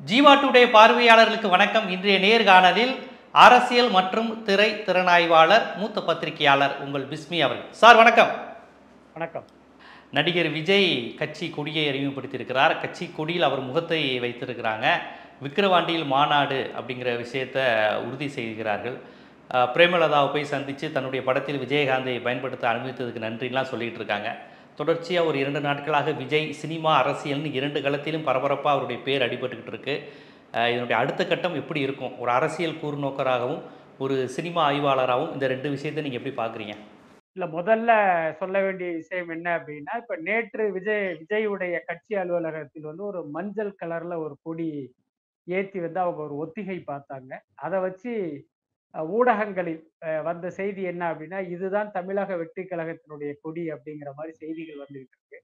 Jeeva today பார்வையாளர்களுக்கு வணக்கம். இன்றைய நேர்காணலில் அரசியல் மற்றும் திரை திறனாய்வாளர் மூத்த பத்திரிகையாளர் உங்கள் பிஸ்மி அவர்கள். சார் வணக்கம். வணக்கம். நடிகர் விஜய் கட்சி கொடியை அறிமுகப்படுத்தியிருக்கிறார். கட்சி கொடியில் அவர் முகத்தை வைத்திருக்கிறாங்க. விக்கிரவாண்டியில் மாநாடு அப்படிங்கிற விஷயத்தை உறுதி செய்கிறார்கள். பிரேமலதாவை போய் சந்தித்து தன்னுடைய படத்தில் விஜயகாந்தை பயன்படுத்த அனுமதித்ததுக்கு நன்றிலாம் சொல்லிகிட்டு இருக்காங்க. தொடர்ச்சியாக ஒரு 2 நாட்களாக விஜய் சினிமா அரசியல்னு 2 களத்திலும் பரபரப்பாக அவருடைய பேர் அடிபட்டுக்கிட்டு இருக்கு. இதனுடைய அடுத்த கட்டம் எப்படி இருக்கும்? ஒரு அரசியல் கூர்நோக்கராகவும் ஒரு சினிமா ஆய்வாளராகவும் இந்த 2 விஷயத்தை நீங்கள் எப்படி பார்க்குறீங்க? இல்லை, முதல்ல சொல்ல வேண்டிய விஷயம் என்ன அப்படின்னா, இப்போ நேற்று விஜயுடைய கட்சி அலுவலகத்தில் ஒரு மஞ்சள் கலரில் ஒரு கொடி ஏற்றி அவங்க ஒரு ஒத்திகை பார்த்தாங்க. அதை வச்சு ஊடகங்களில் வந்த செய்தி என்ன அப்படின்னா, இதுதான் தமிழக வெற்றி கழகத்தினுடைய கொடி அப்படிங்கிற மாதிரி செய்திகள் வந்துகிட்டு இருக்கு.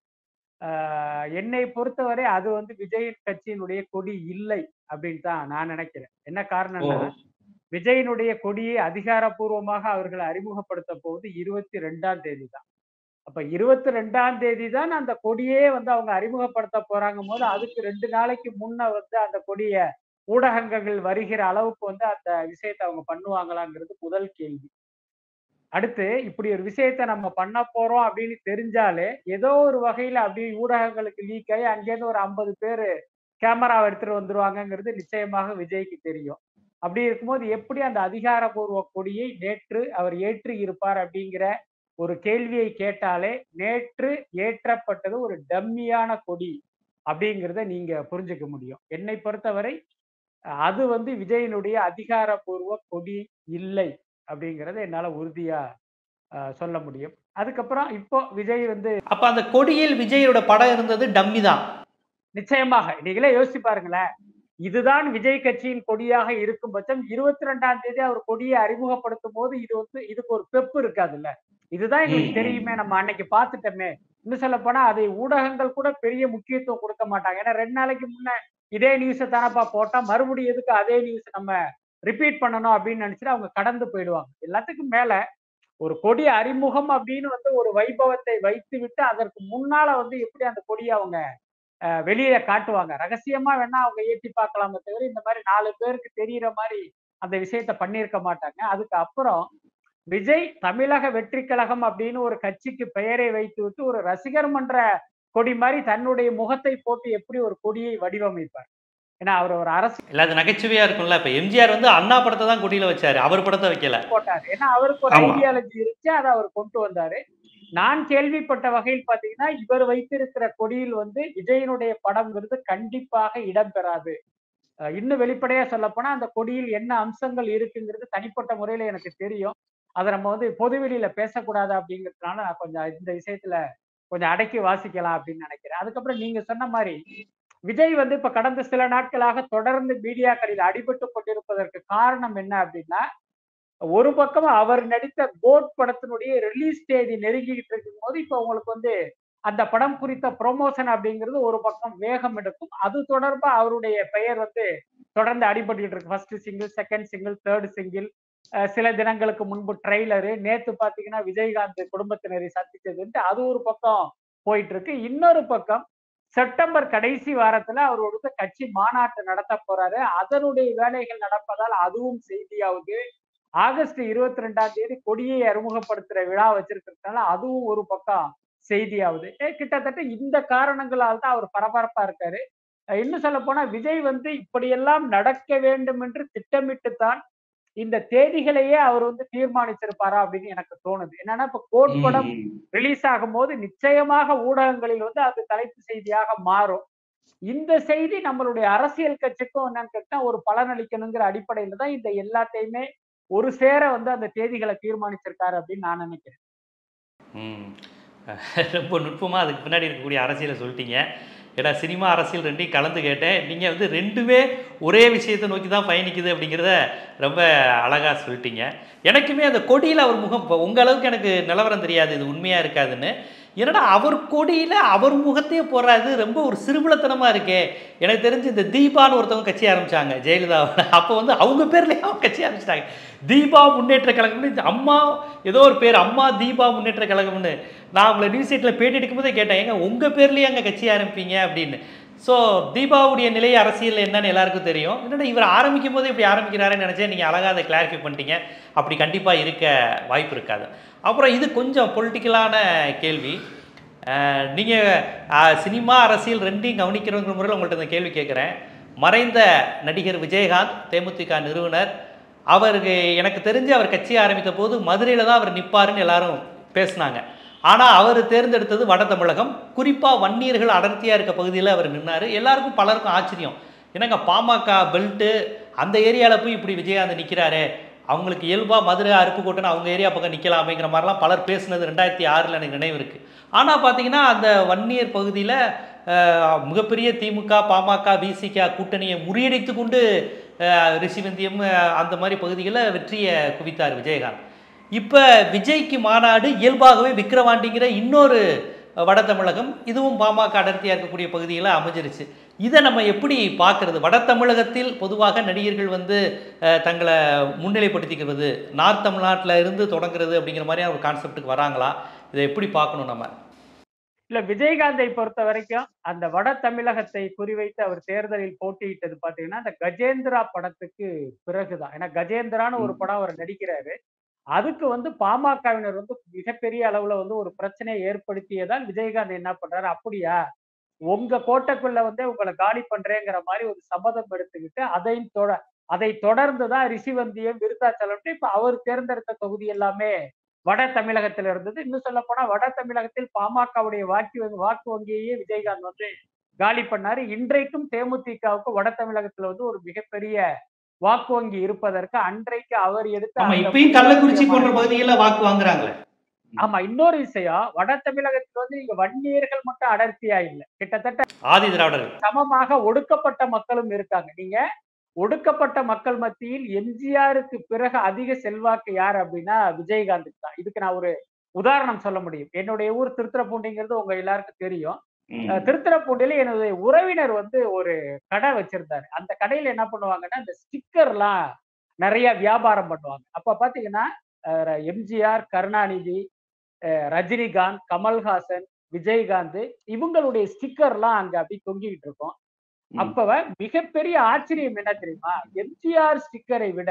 என்னை பொறுத்தவரை அது விஜயின் கட்சியினுடைய கொடி இல்லை அப்படின்னு தான் நான் நினைக்கிறேன். என்ன காரணம்னா, விஜயினுடைய கொடியை அதிகாரப்பூர்வமாக அவர்கள் அறிமுகப்படுத்த போவது 22ஆம் தேதி தான். அப்ப 22ஆம் தேதி தான் அந்த கொடியே அவங்க அறிமுகப்படுத்த போறாங்க போது, அதுக்கு 2 நாளைக்கு முன்ன அந்த கொடியை ஊடகங்கள் வருகிற அளவுக்கு அந்த விஷயத்தை அவங்க பண்ணுவாங்களாங்கிறது முதல் கேள்வி. அடுத்து, இப்படி ஒரு விஷயத்த நம்ம பண்ண போறோம் அப்படின்னு தெரிஞ்சாலே ஏதோ ஒரு வகையில அப்படி ஊடகங்களுக்கு லீக் ஆகி அங்கேருந்து ஒரு 50 பேரு கேமராவை எடுத்துட்டு வந்துருவாங்கங்கிறது நிச்சயமாக விஜய்க்கு தெரியும். அப்படி இருக்கும்போது எப்படி அந்த அதிகாரப்பூர்வ கொடியை நேற்று அவர் ஏற்றி இருப்பார் அப்படிங்கிற ஒரு கேள்வியை கேட்டாலே, நேற்று ஏற்றப்பட்டது ஒரு டம்மியான கொடி அப்படிங்கிறத நீங்க புரிஞ்சுக்க முடியும். என்னை பொறுத்தவரை அது விஜயினுடைய அதிகாரப்பூர்வ கொடி இல்லை அப்படிங்கறத என்னால உறுதியா சொல்ல முடியும். அதுக்கப்புறம் இப்போ விஜய் அப்ப அந்த கொடியில் விஜயோட படம் இருந்தது டம்மி தான். நிச்சயமாக நீங்களே யோசிச்சு பாருங்களேன். இதுதான் விஜய் கட்சியின் கொடியாக இருக்கும் பட்சம் 22ஆம் தேதி அவர் கொடியை அறிமுகப்படுத்தும் போது இதுக்கு ஒரு பெப்பு இருக்காதுல்ல. இதுதான் எங்களுக்கு தெரியுமே, நம்ம அன்னைக்கு பார்த்துட்டோமே. இன்னும் சொல்ல போனா அதை ஊடகங்கள் கூட பெரிய முக்கியத்துவம் கொடுக்க மாட்டாங்க. ஏன்னா 2 நாளைக்கு முன்ன இதே நியூஸை தானப்பா போட்டா, மறுபடியும் எதுக்கு அதே நியூஸ் நம்ம ரிப்பீட் பண்ணணும் அப்படின்னு நினைச்சிட்டு அவங்க கடந்து போயிடுவாங்க. எல்லாத்துக்கும் மேல ஒரு கொடி அறிமுகம் அப்படின்னு ஒரு வைபவத்தை வைத்து விட்டு அதற்கு முன்னால எப்படி அந்த கொடியை அவங்க வெளியே காட்டுவாங்க. ரகசியமா வேணா அவங்க ஏற்றி பார்க்கலாமே தவிர இந்த மாதிரி 4 பேருக்கு தெரியிற மாதிரி அந்த விஷயத்த பண்ணியிருக்க மாட்டாங்க. அதுக்கு அப்புறம் விஜய் தமிழக வெற்றி கழகம் அப்படின்னு ஒரு கட்சிக்கு பெயரை வைத்து விட்டு ஒரு ரசிகர் மன்ற கொடி மாதிரி தன்னுடைய முகத்தை போட்டு எப்படி ஒரு கொடியை வடிவமைப்பார்? ஏன்னா அவர் ஒரு அரசு இல்ல, அது நகைச்சுவையா இருக்கும்ல. இப்ப எம்ஜிஆர் அண்ணா படத்தை தான் கொடியில வச்சாரு, அவர் படத்தை வைக்கல போட்டாரு. ஏன்னா அவருக்கு ஒரு ஐடியாலஜி இருந்துச்சு, அதை அவர் கொண்டு வந்தாரு. நான் கேள்விப்பட்ட வகையில் பாத்தீங்கன்னா, இவர் வைத்திருக்கிற கொடியில் விஜயனுடைய படம்ங்கிறது கண்டிப்பாக இடம்பெறாது. இன்னும் வெளிப்படையா சொல்ல போனா அந்த கொடியில் என்ன அம்சங்கள் இருக்குங்கிறது தனிப்பட்ட முறையில எனக்கு தெரியும். அதை நம்ம பொதுவெளியில பேசக்கூடாது அப்படிங்கிறதுனால நான் கொஞ்சம் இந்த விஷயத்துல கொஞ்சம் அடக்கி வாசிக்கலாம் அப்படின்னு நினைக்கிறேன். அதுக்கப்புறம் நீங்க சொன்ன மாதிரி விஜய் இப்ப கடந்த சில நாட்களாக தொடர்ந்து மீடியாக்களில் அடிபட்டு கொண்டிருப்பதற்கு காரணம் என்ன அப்படின்னா, ஒரு பக்கம் அவர் நடித்த கோட் படத்தினுடைய ரிலீஸ் தேதி நெருங்கிட்டு இருக்கும் போது இப்ப உங்களுக்கு அந்த படம் குறித்த ப்ரொமோஷன் அப்படிங்கிறது ஒரு பக்கம் வேகம் எடுக்கும். அது தொடர்பா அவருடைய பெயர் தொடர்ந்து அடிபட்டு இருக்கு. First single, second single, third single, சில தினங்களுக்கு முன்பு ட்ரெய்லரு, நேத்து பாத்தீங்கன்னா விஜயகாந்த் குடும்பத்தினரை சந்திச்சது, அது ஒரு பக்கம் போயிட்டு இருக்கு. இன்னொரு பக்கம் செப்டம்பர் கடைசி வாரத்துல அவரோட கட்சி மாநாட்டு நடத்த போறாரு. அதனுடைய வேலைகள் நடப்பதால் அதுவும் செய்தியாவது. ஆகஸ்ட் 22ஆம் தேதி கொடியை அறிமுகப்படுத்துற விழா வச்சிருக்கிறதுனால அதுவும் ஒரு பக்கம் செய்தியாவது. கிட்டத்தட்ட இந்த காரணங்களால் தான் அவர் பரபரப்பா இருக்காரு. இன்னும் சொல்ல போனா விஜய் இப்படியெல்லாம் நடக்க வேண்டும் என்று திட்டமிட்டுத்தான் இந்த தேதிகளையே அவர் தீர்மானிச்சிருப்பாரா அப்படின்னு எனக்கு தோணுது. என்னன்னா, இப்ப கோட் படம் ரிலீஸ் ஆகும் போது நிச்சயமாக ஊடகங்களில் அது தலைப்பு செய்தியாக மாறும். இந்த செய்தி நம்மளுடைய அரசியல் கட்சிக்கும் என்னன்னு கேட்டா ஒரு பலனளிக்கணுங்கிற அடிப்படையில தான் இந்த எல்லாத்தையுமே ஒரு சேர அந்த தேதிகளை தீர்மானிச்சிருக்காரு அப்படின்னு நான் நினைக்கிறேன். ரொம்ப நுட்பமா அதுக்கு பின்னாடி இருக்கக்கூடிய அரசியலை சொல்லிட்டீங்க. ஏன்னா சினிமா அரசியல் 2ஐயும் கலந்து கேட்டேன். நீங்கள் 2மே ஒரே விஷயத்தை நோக்கி தான் பயணிக்குது அப்படிங்கிறத ரொம்ப அழகாக சொல்லிட்டீங்க. எனக்குமே அந்த கொடியில் அவர் முகம் இப்போ உங்கள் அளவுக்கு எனக்கு நிலவரம் தெரியாது, இது உண்மையாக இருக்காதுன்னு. ஏன்னா அவர் கொடியில் அவர் முகத்தையே போடுறாது ரொம்ப ஒரு சிறுபுலத்தனமாக இருக்கே. எனக்கு தெரிஞ்சு இந்த தீபான்னு ஒருத்தவங்க கட்சி ஆரம்பித்தாங்க ஜெயலலிதாவை. அப்போ அவங்க பேர்லேயே அவங்க கட்சி ஆரம்பிச்சிட்டாங்க, தீபா முன்னேற்ற கழகம்னு. அம்மா ஏதோ ஒரு பேர், அம்மா தீபா முன்னேற்ற கழகம்னு. நான் அவங்கள நியூஸ் சைட்டில் பேட்டி எடுக்கும் போதே கேட்டேன், ஏங்க உங்கள் பேர்லேயே அங்கே கட்சி ஆரம்பிப்பீங்க அப்படின்னு. ஸோ தீபாவுடைய நிலை அரசியல் என்னன்னு எல்லாருக்கும் தெரியும். என்னடா இவர் ஆரம்பிக்கும் போது இப்படி ஆரம்பிக்கிறாருன்னு நினச்சேன். நீங்கள் அழகாக அதை கிளாரிஃபை பண்ணிட்டீங்க. அப்படி கண்டிப்பாக இருக்க வாய்ப்பு இருக்காது. அப்புறம் இது கொஞ்சம் பொலிட்டிக்கலான கேள்வி. நீங்கள் சினிமா அரசியல் ரெண்டையும் கவனிக்கிறவங்கிற முறையில் உங்கள்கிட்ட இந்த கேள்வி கேட்குறேன். மறைந்த நடிகர் விஜயகாந்த் தேமுதிக நிறுவனர், அவருக்கு எனக்கு தெரிஞ்சு அவர் கட்சி ஆரம்பித்த போது மதுரையில் தான் அவர் நிற்பாருன்னு எல்லாரும் பேசினாங்க. ஆனால் அவர் தேர்ந்தெடுத்தது வட தமிழகம், குறிப்பாக வன்னியர்கள் அடர்த்தியாக இருக்க பகுதியில் அவர் நின்னார். எல்லாருக்கும் பலருக்கும் ஆச்சரியம், என்னங்க பாமக பெல்ட்டு அந்த ஏரியாவில் போய் இப்படி விஜயகாந்த் நிற்கிறாரு, அவங்களுக்கு இயல்பாக மதுரை அருப்புக்கோட்டைன்னு அவங்க ஏரியா பக்கம் நிற்கலாமேங்கிற மாதிரிலாம் பலர் பேசுனது 2006 எனக்கு நினைவு இருக்குது. ஆனால் பார்த்தீங்கன்னா அந்த வன்னியர் பகுதியில் மிகப்பெரிய திமுக பாமக விசிக கூட்டணியை முறியடித்து கொண்டு ரிஷிவந்தியம் அந்த மாதிரி பகுதிகளில் வெற்றியை குவித்தார் விஜயகாந்த். இப்போ விஜய்க்கு மாநாடு இயல்பாகவே விக்கிரவாண்டிங்கிற இன்னொரு வட தமிழகம், இதுவும் பாமக அடர்த்தியாக இருக்கக்கூடிய பகுதியில் அமைஞ்சிருச்சு. இதை நம்ம எப்படி பார்க்கறது? வட தமிழகத்தில் பொதுவாக நடிகர்கள் வந்து தங்களை முன்னிலைப்படுத்திக்கிறது, நார்த் தமிழ்நாட்டில் இருந்து தொடங்குறது அப்படிங்கிற மாதிரியான ஒரு கான்செப்டுக்கு வராங்களா? இதை எப்படி பார்க்கணும் நம்ம? இல்ல, விஜயகாந்தை பொறுத்த வரைக்கும் அந்த வட தமிழகத்தை குறிவைத்து அவர் தேர்தலில் போட்டியிட்டது பாத்தீங்கன்னா அந்த கஜேந்திரா படத்துக்கு பிறகுதான். ஏன்னா கஜேந்திரான்னு ஒரு படம் அவர் நடிக்கிறாரு. அதுக்கு வந்து பாமகவினர் வந்து மிகப்பெரிய அளவுல வந்து ஒரு பிரச்சனையை ஏற்படுத்தியதால் விஜயகாந்த் என்ன பண்றாரு, அப்படியா உங்க கோட்டைக்குள்ள வந்து உங்களை காலி பண்றேங்கிற மாதிரி ஒரு சபதம் எடுத்துக்கிட்டு அதை தொடர்ந்துதான் ரிஷிவந்தியம் விருத்தாச்சலம் இப்ப அவர் தேர்ந்தெடுத்த தொகுதி எல்லாமே வட தமிழகத்தில் இருந்தது. இன்னும் சொல்ல போனா வட தமிழகத்தில் பாமகவுடைய வாக்கு வங்கியையே விஜயகாந்த் வந்து காலி பண்ணாரு. இன்றைக்கும் தேமுதிகவுக்கு வட தமிழகத்துல வந்து ஒரு மிகப்பெரிய வாக்கு வங்கி இருப்பதற்கு அன்றைக்கு அவர் எடுத்த இப்பயும் கள்ளக்குறிச்சி போன்ற பகுதிகளில் வாக்கு வாங்குறாங்களே. ஆமா, இன்னொரு விஷயம், வட தமிழகத்துல வந்து இங்க வன்னியர்கள் மட்டும் அடர்த்தியா இல்லை, கிட்டத்தட்ட ஆதி திராவிடர்கள் சமமாக ஒடுக்கப்பட்ட மக்களும் இருக்காங்க. நீங்க ஒடுக்கப்பட்ட மக்கள் மத்தியில் எம்ஜிஆருக்கு பிறகு அதிக செல்வாக்கு யார் அப்படின்னா விஜயகாந்த் தான். இதுக்கு நான் ஒரு உதாரணம் சொல்ல முடியும். என்னுடைய ஊர் திருத்துறைப்பூண்டிங்கிறது உங்க எல்லாருக்கும் தெரியும். திருத்துறைப்பூண்டியில என்னுடைய உறவினர் வந்து ஒரு கடை வச்சிருந்தாரு. அந்த கடையில என்ன பண்ணுவாங்கன்னா இந்த ஸ்டிக்கர்லாம் நிறைய வியாபாரம் பண்ணுவாங்க. அப்ப பாத்தீங்கன்னா எம்ஜிஆர், கருணாநிதி, ரஜினிகாந்த், கமல்ஹாசன், விஜயகாந்த் இவங்களுடைய ஸ்டிக்கர்லாம் அங்க அப்படி தொங்கிட்டு இருக்கும். அப்ப மிகப்பெரிய ஆச்சரியம் என்ன தெரியுமா, எம்ஜிஆர் ஸ்டிக்கரை விட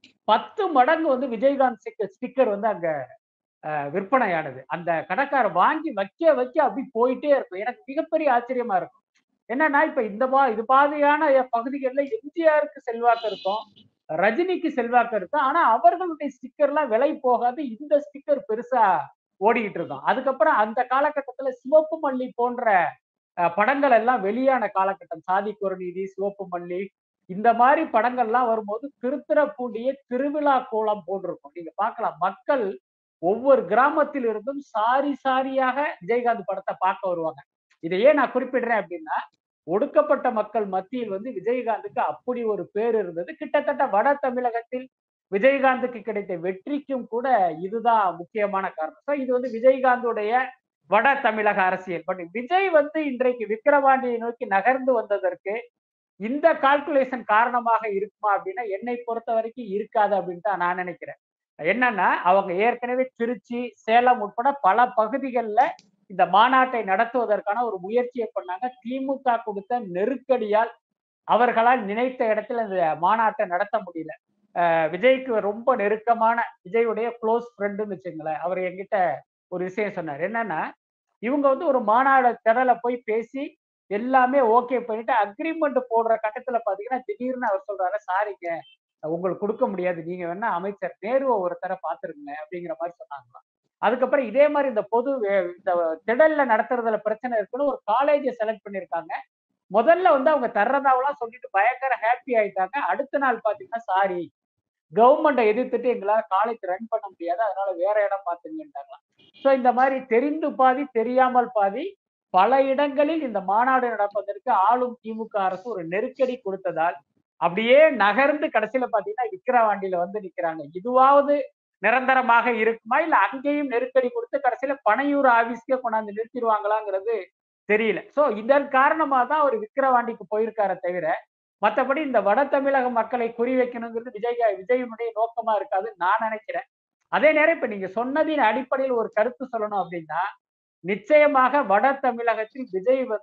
10 மடங்கு வந்து விஜயகாந்த் ஸ்டிக்கர் வந்து அங்க விற்பனையானது. அந்த கடைக்கார வாங்கி வைக்க வைக்க அப்படி போயிட்டே இருக்கும். எனக்கு மிகப்பெரிய ஆச்சரியமா இருக்கும். என்னன்னா இப்ப இது பாதியான பகுதிகளில் எம்ஜிஆருக்கு செல்வாக்கு இருக்கும், ரஜினிக்கு செல்வாக்கு இருக்கும். ஆனா அவர்களுடைய ஸ்டிக்கர்லாம் விலை போகாது, இந்த ஸ்டிக்கர் பெருசா ஓடிக்கிட்டு இருக்கும். அதுக்கப்புறம் அந்த காலகட்டத்துல சிவப்பு மல்லி போன்ற படங்கள் எல்லாம் வெளியான காலகட்டம். சாதிக்கு ஒரு நீதி, சிவப்பு மல்லி இந்த மாதிரி படங்கள்லாம் வரும்போது திருத்துறைப்பூண்டிய திருவிழா கோலம் போட்டிருக்கும். நீங்க பார்க்கலாம், மக்கள் ஒவ்வொரு கிராமத்தில் இருந்தும் சாரி சாரியாக விஜயகாந்த் படத்தை பார்க்க வருவாங்க. இதையே நான் குறிப்பிடுறேன் அப்படின்னா, ஒடுக்கப்பட்ட மக்கள் மத்தியில் வந்து விஜயகாந்துக்கு அப்படி ஒரு பேர் இருந்தது. கிட்டத்தட்ட வட தமிழகத்தில் விஜயகாந்துக்கு கிடைத்த வெற்றிக்கும் கூட இதுதான் முக்கியமான காரணம். இது வந்து விஜயகாந்துடைய வட தமிழக அரசியல். பட் விஜய் வந்து இன்றைக்கு விக்கிரவாண்டியை நோக்கி நகர்ந்து வந்ததற்கு இந்த கால்குலேஷன் காரணமாக இருக்குமா அப்படின்னா என்னை பொறுத்த வரைக்கும் இருக்காது அப்படின்னு தான் நான் நினைக்கிறேன். என்னன்னா அவங்க ஏற்கனவே திருச்சி, சேலம் உட்பட பல பகுதிகளில் இந்த மாநாட்டை நடத்துவதற்கான ஒரு முயற்சியை பண்ணாங்க. திமுக கொடுத்த நெருக்கடியால் அவர்களால் நினைத்த இடத்துல இந்த மாநாட்டை நடத்த முடியல. விஜய்க்கு ரொம்ப நெருக்கமான விஜயுடைய க்ளோஸ் ஃப்ரெண்டுன்னு வச்சுங்களேன், அவர் என்கிட்ட ஒரு விஷயம் சொன்னார். என்னன்னா இவங்க வந்து ஒரு மாநாடு திடல போய் பேசி எல்லாமே ஓகே பண்ணிட்டு அக்ரிமெண்ட் போடுற கட்டத்துல பாத்தீங்கன்னா திடீர்னு அவர் சொல்றாரு, சாரிங்க உங்களுக்கு கொடுக்க முடியாது, நீங்க வேணா அமைச்சர் நேருவை ஒருத்தர பாத்துருங்க அப்படிங்கிற மாதிரி சொன்னாங்களாம். அதுக்கப்புறம் இதே மாதிரி இந்த இந்த திடல்ல நடத்துறதுல பிரச்சனை இருக்குன்னு ஒரு காலேஜை செலக்ட் பண்ணிருக்காங்க. முதல்ல வந்து அவங்க தர்றதாவெல்லாம் சொல்லிட்டு பயங்கர ஹாப்பி ஆயிட்டாங்க. அடுத்த நாள் பாத்தீங்கன்னா சாரி, கவர்மெண்ட்டை எதிர்த்துட்டு எங்களால காலேஜ் ரன் பண்ண முடியாது, அதனால வேற இடம் பாத்துங்கன்றாங்களாம். சோ இந்த மாதிரி தெரிந்து பாதி தெரியாமல் பாதி பல இடங்களில் இந்த மாநாடு நடப்பதற்கு ஆளும் திமுக அரசு ஒரு நெருக்கடி கொடுத்ததால் அப்படியே நகர்ந்து கடைசியில பாத்தீங்கன்னா விக்கிரவாண்டியில வந்து நிக்கிறாங்க. இதுவாவது நிரந்தரமாக இருக்குமா, இல்ல அங்கேயும் நெருக்கடி கொடுத்து கடைசியில பனையூர் ஆபீஸ்க்கே கொண்டாந்து நிறுத்திடுவாங்களாங்கிறது தெரியல. சோ இதன் காரணமா தான் அவர் விக்கிரவாண்டிக்கு போயிருக்கார தவிர மற்றபடி இந்த வட தமிழக மக்களை குறி வைக்கணுங்கிறது விஜயனுடைய நோக்கமா இருக்காது நான் நினைக்கிறேன். அதே நேரம் இப்ப நீங்க சொன்னதின் அடிப்படையில் ஒரு கருத்து சொல்லணும் அப்படின்னா, நிச்சயமாக வட தமிழகத்தில் விஜய் வந்து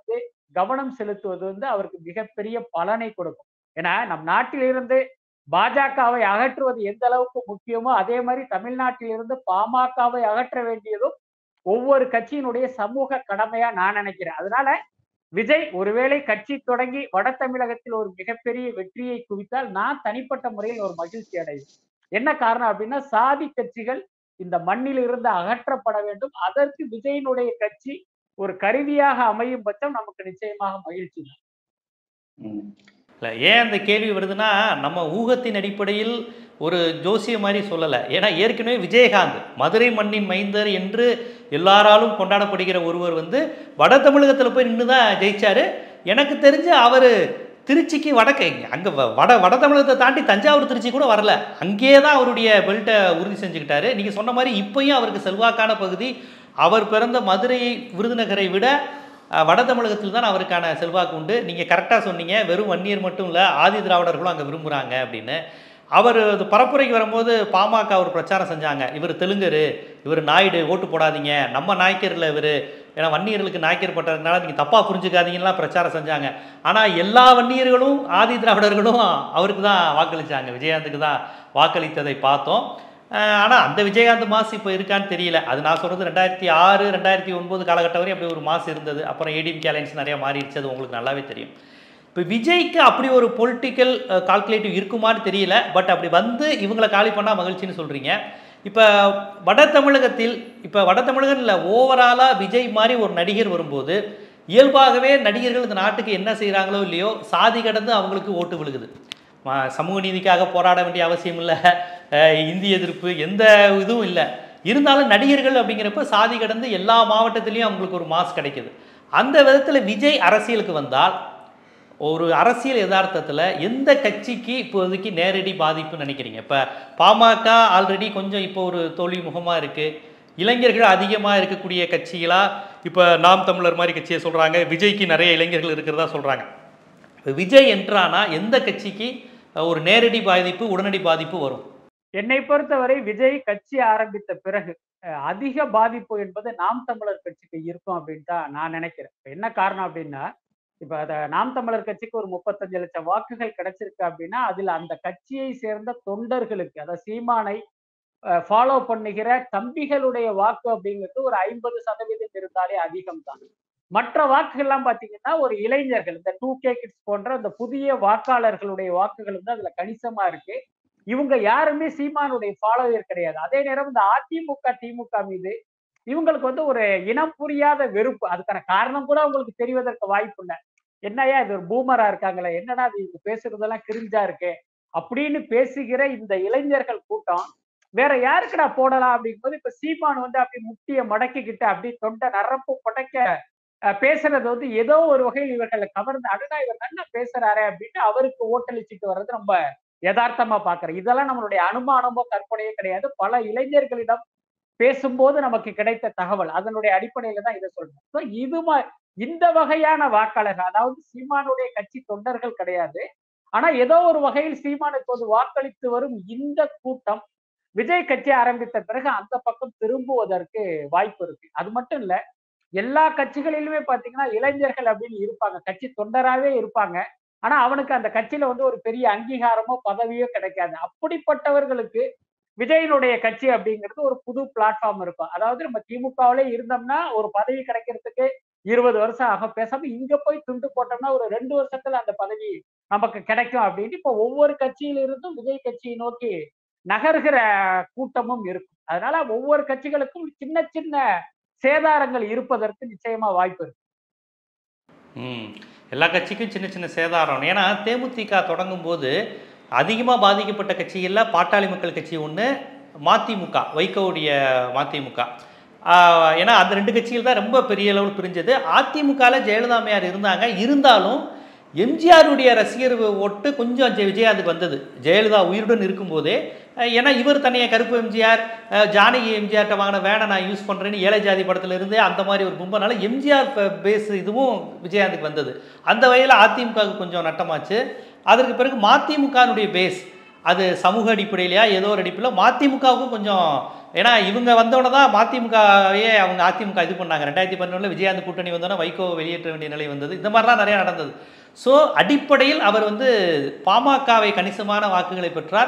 கவனம் செலுத்துவது வந்து அவருக்கு மிகப்பெரிய பலனை கொடுக்கும். ஏன்னா நம் நாட்டிலிருந்து பாஜகவை அகற்றுவது எந்த அளவுக்கு முக்கியமோ அதே மாதிரி தமிழ்நாட்டிலிருந்து பாமகவை அகற்ற வேண்டியதும் ஒவ்வொரு கட்சியினுடைய சமூக கடமையா நான் நினைக்கிறேன். அதனால விஜய் ஒருவேளை கட்சி தொடங்கி வட தமிழகத்தில் ஒரு மிகப்பெரிய வெற்றியை குவித்தால் நான் தனிப்பட்ட முறையில் ஒரு மகிழ்ச்சி அடைவேன். என்ன காரணம் அப்படின்னா சாதி கட்சிகள் இந்த மண்ணில் இருந்து அகற்றப்பட வேண்டும். அதற்கு விஜயினுடைய கட்சி ஒரு கருவியாக அமையும் பட்சம் நமக்கு நிச்சயமாக மகிழ்ச்சி தான். இல்லை, ஏன் அந்த கேள்வி வருதுன்னா, நம்ம ஊகத்தின் அடிப்படையில் ஒரு ஜோசிய மாதிரி சொல்லலை. ஏன்னா ஏற்கனவே விஜயகாந்த் மதுரை மண்ணின் மைந்தர் என்று எல்லாராலும் கொண்டாடப்படுகிற ஒருவர் வந்து வட தமிழகத்தில் போய் நின்று தான் ஜெயிச்சாரு. எனக்கு தெரிஞ்சு அவர் திருச்சிக்கு வடக்கு அங்கே வட தமிழகத்தை தாண்டி தஞ்சாவூர் திருச்சி கூட வரல, அங்கேயே தான் அவருடைய பெல்ட்டை உறுதி செஞ்சுக்கிட்டாரு. நீங்கள் சொன்ன மாதிரி இப்போயும் அவருக்கு செல்வாக்கான பகுதி அவர் பிறந்த மதுரை விருதுநகரை விட வட தமிழகத்தில் தான் அவருக்கான செல்வாக்கு உண்டு. நீங்கள் கரெக்டாக சொன்னீங்க, வெறும் வன்னியர் மட்டும் இல்லை, ஆதி திராவிடர்களும் அங்கே விரும்புகிறாங்க அப்படின்னு. அவர் அது பரப்புரைக்கு வரும்போது பாமக ஒரு பிரச்சாரம் செஞ்சாங்க, இவர் தெலுங்கரு, இவர் நாயுடு, ஓட்டு போடாதீங்க, நம்ம நாய்க்கரில் இவர், ஏன்னா வன்னியர்களுக்கு நாய்க்கர் பட்டதுனால நீங்கள் தப்பாக புரிஞ்சுக்காதீங்கலாம் பிரச்சாரம் செஞ்சாங்க. ஆனால் எல்லா வன்னியர்களும் ஆதி திராவிடர்களும் அவருக்கு தான் வாக்களித்தாங்க, விஜயகாந்துக்கு தான் வாக்களித்ததை பார்த்தோம். ஆனால் அந்த விஜயகாந்த் மாஸ் இப்போ இருக்கான்னு தெரியல. அது நான் சொல்கிறது 2006 2009 காலகட்டம் வரை அப்படி ஒரு மாஸ் இருந்தது. அப்புறம் ஏடிஎம்கே அலைன்ஸ் நிறையா மாறிடுச்சு, அது உங்களுக்கு நல்லாவே தெரியும். இப்போ விஜய்க்கு அப்படி ஒரு பொலிட்டிக்கல் கால்குலேட்டிவ் இருக்குமான்னு தெரியல. பட் அப்படி வந்து இவங்களை காலி பண்ணால் மகிழ்ச்சின்னு சொல்கிறீங்க. இப்போ வட தமிழகத்தில், இப்போ வட தமிழகம் இல்லை, ஓவராலாக விஜய் மாதிரி ஒரு நடிகர் வரும்போது இயல்பாகவே நடிகர்கள் இந்த நாட்டுக்கு என்ன செய்கிறாங்களோ இல்லையோ சாதி கடந்து அவங்களுக்கு ஓட்டு விழுகுது. சமூக நீதிக்காக போராட வேண்டிய அவசியம் இல்லை, இந்தி எதிர்ப்பு எந்த இதுவும் இல்லை. இருந்தாலும் நடிகர்கள் அப்படிங்கிறப்ப சாதி கடந்து எல்லா மாவட்டத்திலையும் அவங்களுக்கு ஒரு மாஸ் கிடைக்குது. அந்த விதத்தில் விஜய் அரசியலுக்கு வந்தால் ஒரு அரசியல் யதார்த்தத்தில் எந்த கட்சிக்கு இப்போதைக்கு நேரடி பாதிப்புன்னு நினைக்கிறீங்க? இப்போ பாமக ஆல்ரெடி கொஞ்சம் இப்போ ஒரு தோல்வி முகமாக இருக்குது, இளைஞர்கள் அதிகமாக இருக்கக்கூடிய கட்சிகளாக இப்போ நாம் தமிழர் மாதிரி கட்சியை சொல்கிறாங்க, விஜய்க்கு நிறைய இளைஞர்கள் இருக்கிறதா சொல்கிறாங்க. இப்போ விஜய் என்றானா எந்த கட்சிக்கு ஒரு நேரடி பாதிப்பு உடனடி பாதிப்பு வரும்? என்னை பொறுத்தவரை விஜய் கட்சி ஆரம்பித்த பிறகு அதிக பாதிப்பு என்பது நாம் தமிழர் கட்சிக்கு இருக்கும் அப்படின்னு தான் நான் நினைக்கிறேன். என்ன காரணம் அப்படின்னா, இப்ப நாம் தமிழர் கட்சிக்கு ஒரு 35 லட்சம் வாக்குகள் கிடைச்சிருக்கு அப்படின்னா அதுல அந்த கட்சியை சேர்ந்த தொண்டர்களுக்கு, அதாவது சீமானை ஃபாலோ பண்ணுகிற தம்பிகளுடைய வாக்கு அப்படிங்கிறது ஒரு 50% இருந்தாலே அதிகம் தான். மற்ற வாக்குகள்லாம் பாத்தீங்கன்னா ஒரு இளைஞர்கள், இந்த 2K கிட்ஸ் போன்ற அந்த புதிய வாக்காளர்களுடைய வாக்குகள் வந்து அதுல கணிசமா இருக்கு. இவங்க யாருமே சீமானுடைய ஃபாலோவர் கிடையாது. அதே நேரம் இந்த அதிமுக திமுக மீது இவங்களுக்கு வந்து ஒரு இனம் புரியாத வெறுப்பு. அதுக்கான காரணம் கூட அவங்களுக்கு தெரிவதற்கு வாய்ப்பு இல்லை. என்னையா இது ஒரு பூமரா இருக்காங்களே, என்னடா அது இவங்க பேசுறதெல்லாம் கிரிஞ்சா இருக்கு அப்படின்னு பேசுகிற இந்த இளைஞர்கள் கூட்டம் வேற யாருக்குடா போடலாம் அப்படிங்கும்போது இப்ப சீமான் வந்து அப்படி முட்டிய மடக்கிக்கிட்டு அப்படி தொண்டை நரம்பு படைக்க பேசுறது வந்து ஏதோ ஒரு வகையில் இவர்களை கவர்ந்து அடடா இவர் நல்லா பேசுறாரு அப்படின்னு அவருக்கு ஓட்டளிச்சுட்டு வர்றது ரொம்ப யதார்த்தமா பாக்குறேன். இதெல்லாம் நம்மளுடைய அனுமானமோ கற்பனையோ கிடையாது. பல இளைஞர்களிடம் பேசும்போது நமக்கு கிடைத்த தகவல், அதனுடைய அடிப்படையில தான் இதை சொல்றேன். இது இந்த வகையான வாக்காளர்கள், அதாவது சீமானுடைய கட்சி தொண்டர்கள் கிடையாது, ஆனா ஏதோ ஒரு வகையில் சீமானுக்கு வந்து வாக்களித்து வரும் இந்த கூட்டம் விஜய் கட்சி ஆரம்பித்த பிறகு அந்த பக்கம் திரும்புவதற்கு வாய்ப்பு இருக்கு. அது மட்டும் இல்ல, எல்லா கட்சிகளிலுமே பாத்தீங்கன்னா இளைஞர்கள் அப்படின்னு இருப்பாங்க, கட்சி தொண்டராகவே இருப்பாங்க. ஆனா அவனுக்கு அந்த கட்சியில வந்து ஒரு பெரிய அங்கீகாரமோ பதவியோ கிடைக்காது. அப்படிப்பட்டவர்களுக்கு விஜயனுடைய கட்சி அப்படிங்கிறது ஒரு புது பிளாட்ஃபார்ம் இருக்கும். அதாவது நம்ம திமுகவிலே இருந்தோம்னா ஒரு பதவி கிடைக்கிறதுக்கு 20 வருஷம் ஆகும், பேசாம இங்க போய் துண்டு போட்டோம்னா ஒரு 2 வருஷத்துல அந்த பதவி நமக்கு கிடைக்கும் அப்படின்னு இப்ப ஒவ்வொரு கட்சியிலிருந்தும் விஜய் கட்சியை நோக்கி நகர்கிற கூட்டமும் இருக்கும். அதனால ஒவ்வொரு கட்சிகளுக்கும் சின்ன சின்ன சேதாரங்கள் இருப்பதற்கு நிச்சயமா வாய்ப்பு இருக்கு. எல்லா கட்சிக்கும் சின்ன சின்ன சேதாரம். ஏன்னா தேமுதிக தொடங்கும் போது அதிகமாக பாதிக்கப்பட்ட கட்சிகளில் பாட்டாளி மக்கள் கட்சி ஒன்று, மதிமுக வைகோவுடைய மதிமுக. ஏன்னா அந்த 2 கட்சிகள் தான் ரொம்ப பெரிய அளவில் பிரிஞ்சது. அதிமுகவில் ஜெயலலிதா அம்மையார் இருந்தாங்க, இருந்தாலும் எம்ஜிஆருடைய ரசிகர் ஓட்டு கொஞ்சம் விஜயகாந்துக்கு வந்தது ஜெயலலிதா உயிருடன் இருக்கும்போதே. ஏன்னா இவர் தனியாக கருப்பு எம்ஜிஆர், ஜானகி எம்ஜிஆர்கிட்ட வாங்கின வேனை நான் யூஸ் பண்ணுறேன்னு ஏழை ஜாதி படத்தில் இருந்து அந்த மாதிரி ஒரு கும்பனால எம்ஜிஆர் பேஸ் இதுவும் விஜயகாந்துக்கு வந்தது. அந்த வகையில் அதிமுகவுக்கு கொஞ்சம் நட்டமாச்சு. அதற்கு பிறகு மதிமுகனுடைய பேஸ் அது சமூக அடிப்படையிலையா ஏதோ ஒரு அடிப்படையில் மதிமுகவுக்கும் கொஞ்சம், ஏன்னா இவங்க வந்தோடனே தான் மதிமுகவையே அவங்க அதிமுக இது பண்ணாங்க. 2011 விஜயகாந்த் கூட்டணி வந்தோடனே வைகோ வெளியேற்ற வேண்டிய நிலை வந்தது. இந்த மாதிரிலாம் நிறையா நடந்தது. ஸோ அடிப்படையில் அவர் வந்து பாமகவை கணிசமான வாக்குகளை பெற்றார்.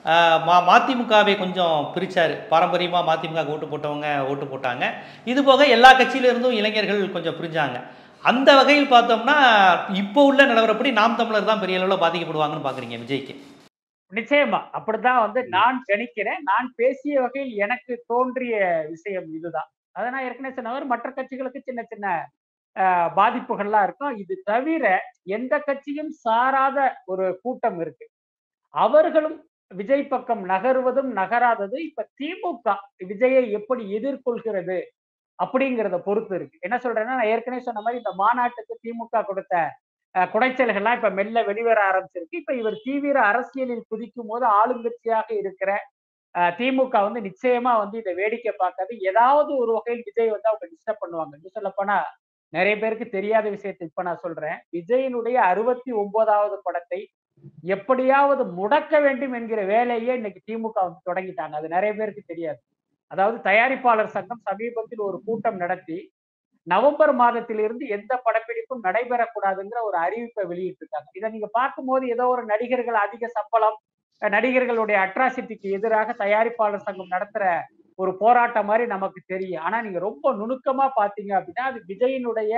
மதிமுகவை கொஞ்சம் பிரித்தார். பாரம்பரியமாக மதிமுக ஓட்டு போட்டவங்க ஓட்டு போட்டாங்க. இது போக எல்லா கட்சியிலிருந்தும் இளைஞர்கள் கொஞ்சம் பிரிஞ்சாங்க. அந்த வகையில் பார்த்தோம்னா இப்போ உள்ள நிலவரப்படி நாம் தமிழர் தான் பெரிய அளவில் பாதிக்கப்படுவாங்கன்னு பார்க்குறீங்க விஜய்க்கு? நிச்சயமா அப்படிதான் வந்து நான் கணிக்கிறேன். நான் பேசிய வகையில் எனக்கு தோன்றிய விஷயம் இதுதான். அதை நான் ஏற்கனவே சொன்னவர் மற்ற கட்சிகளுக்கு சின்ன சின்ன பாதிப்புகள்லாம் இருக்கும். இது தவிர எந்த கட்சியும் சாராத ஒரு கூட்டம் இருக்கு. அவர்களும் விஜய் பக்கம் நகருவதும் நகராதது இப்ப திமுக விஜயை எப்படி எதிர்கொள்கிறது அப்படிங்கிறத பொறுத்து இருக்கு. என்ன சொல்றேன்னா, நான் ஏற்கனவே சொன்ன மாதிரி இந்த மாநாட்டுக்கு திமுக கொடுத்த குடைச்சல்கள்லாம் இப்ப மெல்ல வெளிவர ஆரம்பிச்சிருக்கு. இப்ப இவர் தீவிர அரசியலில் குதிக்கும் போது ஆளுங்கட்சியாக இருக்கிற திமுக வந்து நிச்சயமா வந்து இதை வேடிக்கை பார்க்காது. ஏதாவது ஒரு வகையில் விஜய் வந்து அவங்க டிஸ்டர்ப் பண்ணுவாங்க. இன்னும் சொல்ல போனா நிறைய பேருக்கு தெரியாத விஷயத்தை இப்ப நான் சொல்றேன். விஜயனுடைய 69வது படத்தை எப்படியாவது முடக்க வேண்டும் என்கிற வேலையே இன்னைக்கு திமுக வந்து தொடங்கிட்டாங்க. அது நிறைய பேருக்கு தெரியாது. அதாவது தயாரிப்பாளர் சங்கம் சமீபத்தில் ஒரு கூட்டம் நடத்தி நவம்பர் மாதத்திலிருந்து எந்த படப்பிடிப்பும் நடைபெறக்கூடாதுங்கிற ஒரு அறிவிப்பை வெளியிட்டிருக்காங்க. இதை நீங்க பார்க்கும்போது ஏதோ ஒரு நடிகர்கள் அதிக சம்பளம், நடிகர்களுடைய அட்ராசிட்டிக்கு எதிராக தயாரிப்பாளர் சங்கம் நடத்துற ஒரு போராட்டம் மாதிரி நமக்கு தெரியும். ஆனா நீங்க ரொம்ப நுணுக்கமா பாத்தீங்க அப்படின்னா அது விஜயினுடைய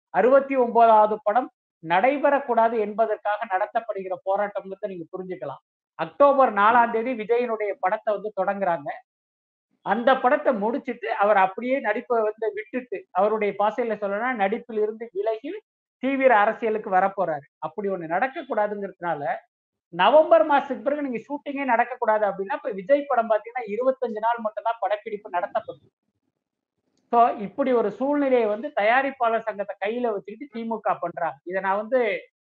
69வது படம் நடைபெறக்கூடாது என்பதற்காக நடத்தப்படுகிற போராட்டம்னு நீங்க புரிஞ்சுக்கலாம். அக்டோபர் 4ஆம் தேதி விஜயினுடைய படத்தை வந்து தொடங்குறாங்க. அந்த படத்தை முடிச்சிட்டு அவர் அப்படியே நடிப்பை வந்து விட்டுட்டு அவருடைய பாசையில சொல்லணும்னா நடிப்பில் இருந்து விலகி தீவிர அரசியலுக்கு வரப்போறாரு. அப்படி ஒண்ணு நடக்கக்கூடாதுங்கிறதுனால நவம்பர் மாசத்துக்கு பிறகு நீங்க ஷூட்டிங்கே நடக்கக்கூடாது அப்படின்னா இப்ப விஜய் படம் பாத்தீங்கன்னா 25 நாள் மட்டும் தான் படப்பிடிப்பு நடத்தப்படும். சோ இப்படி ஒரு சூழ்நிலையை வந்து தயாரிப்பாளர் சங்கத்தை கையில வச்சுக்கிட்டு திமுக பண்றாங்க. இதை நான் வந்து